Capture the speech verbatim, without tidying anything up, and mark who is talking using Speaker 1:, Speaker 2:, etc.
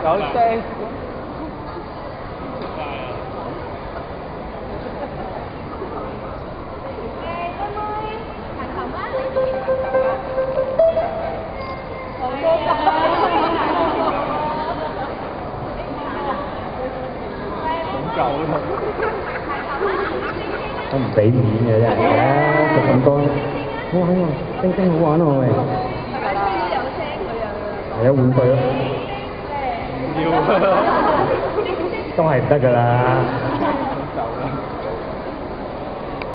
Speaker 1: 有聲。
Speaker 2: 我唔俾面嘅真係，食咁多，好玩喎，丁丁好玩喎喂。係啊，換句咯。要。都係唔得㗎啦。